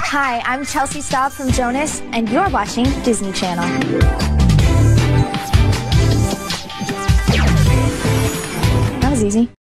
Hi, I'm Chelsea Staub from Jonas, and you're watching Disney Channel. That was easy.